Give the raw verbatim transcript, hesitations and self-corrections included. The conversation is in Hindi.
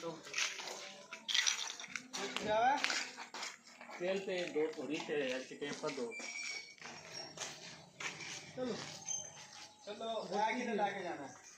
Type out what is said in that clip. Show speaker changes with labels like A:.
A: दो क्या है तेल पे दो थोड़ी से ऐसे टेप पर दो। चलो चलो आगे लाके जाना है।